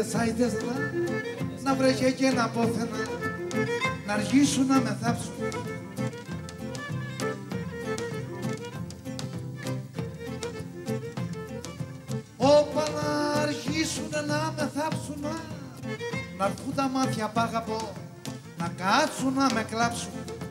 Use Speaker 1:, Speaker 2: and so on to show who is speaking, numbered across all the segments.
Speaker 1: άιδες να βρέχε και να πόθαινα, να αργήσουν να με θάψουν. Όπα να αργήσουνε να με θάψουν, να έρθουν τα μάτια π' αγαπώ, να κάτσουν να με κλάψουν.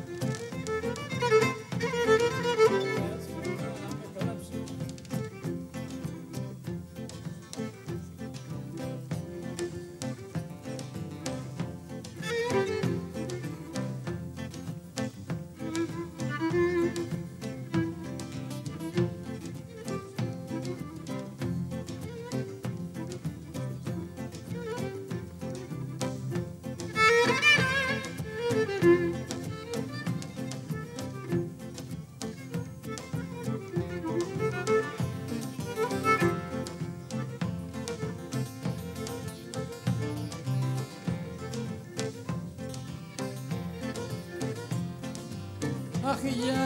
Speaker 2: Αχ, για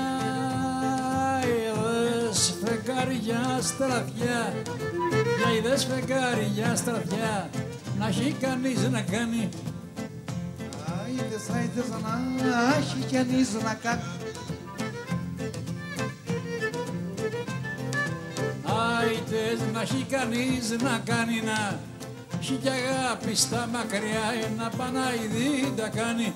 Speaker 2: είδες φεγγάρια στραβιά, για είδες φεγγάρια στραβιά, να έχει κανείς να κάνει.
Speaker 1: Άιδες να έχει κανείς να κάνει.
Speaker 2: Άιδες να έχει κανείς να κάνει, να έχει κι αγάπη στα μακριά, ένα Παναηδί τα κάνει.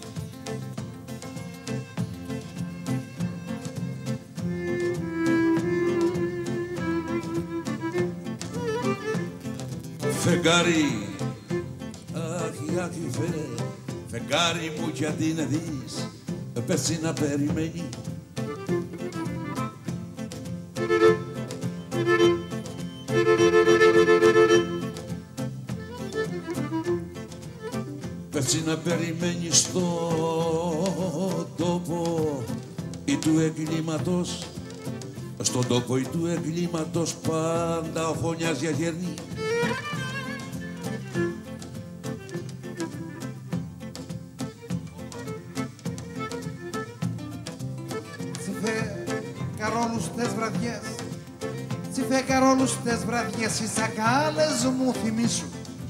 Speaker 3: Φεγγάρι, αχ, φεγγάρι μου γιατί να δεις, πέρσι να περιμένει. Πέρσι να περιμένει στον τόπο ή του εγκλήματος, στον τόπο ή του εγκλήματος πάντα ο φωνιάς για γέρνη.
Speaker 1: Καρόλους τες βραδιές, τσιφέ καρόλους τες βραδιές, οι σακάλες μου θυμίσου.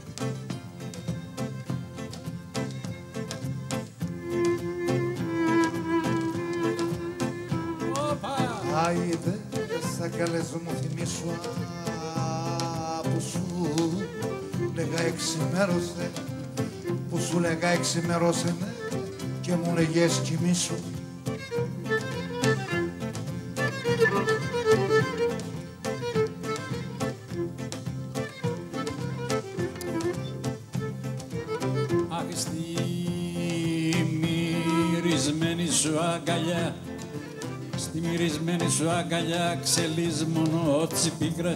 Speaker 1: Άιδε, σακάλες μου θυμίσου, που σου λέγα εξημέρωσε, που σου λέγα εξημέρωσε, και μου λέγες κοιμήσου.
Speaker 2: Αχ, στη μυρισμένη σου αγκαλιά, στη μυρισμένη σου αγκαλιά ξελείς μόνο τσιπίκρας.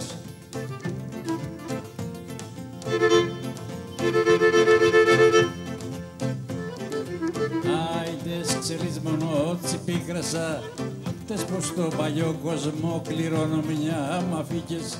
Speaker 2: Άιντες ξελείς μόνο τσιπίκρασα, τες πως το παλιό κόσμο κληρονομιά μ' αφήκες.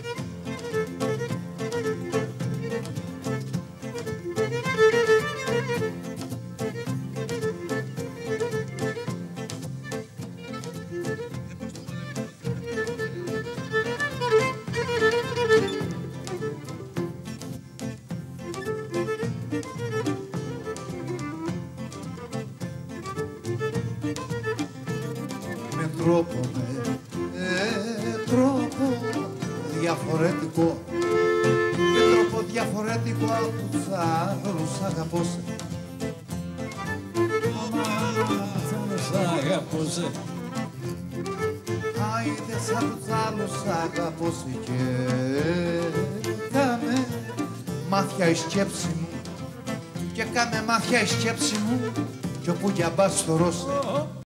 Speaker 1: Τρόπο διαφορετικό, με τρόπο διαφορετικό από τους άλλους αγαπώσε.
Speaker 2: Αγαπώσε.
Speaker 1: Άιντε σαν τους άλλους αγαπώσε και κάμε μάθια η σκέψη μου, και κάμε μάθια η σκέψη μου, κι όπου για μπας θωρώσε.